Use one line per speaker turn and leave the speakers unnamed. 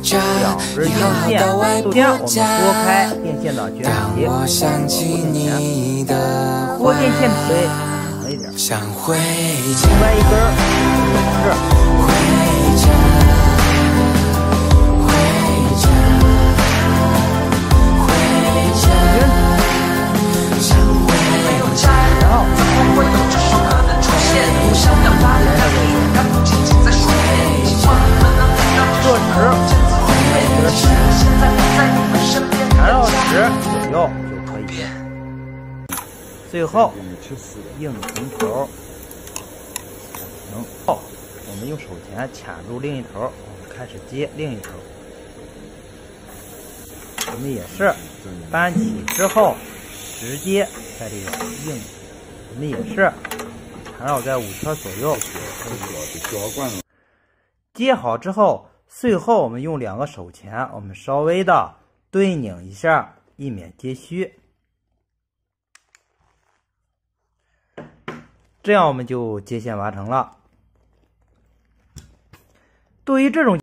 根电线。首先，我们拨开电线的卷体，拨电线腿长一点。另外一根是。 左右就可以。最后硬从头，后我们用手钳卡住另一头，我们开始接另一头。我们也是扳起之后，直接在这个硬，我们也是缠绕在5圈左右。接好之后，最后我们用2个手钳，我们稍微的对拧一下。 以免接虚，这样我们就接线完成了。对于这种